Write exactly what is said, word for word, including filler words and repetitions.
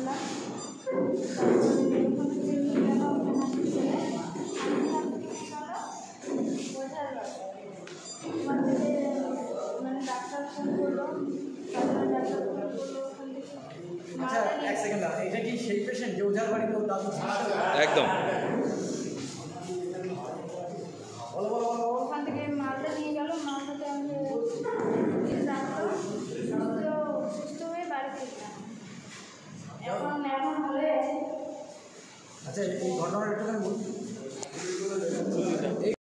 গেলাম। তারপরে ওখানে যে নিয়ে গেল আমাকে হসপিটালে, বোঝার তোমার থেকে মানে ডাক্তার ফোন করলো, তারপরে ডাক্তার ফোন করলো ওখান থেকে। আচ্ছা এক সেকেন্ড, এটা কি সেই পেশেন্ট যে ওঝার বাড়িতে দাদু? একদম।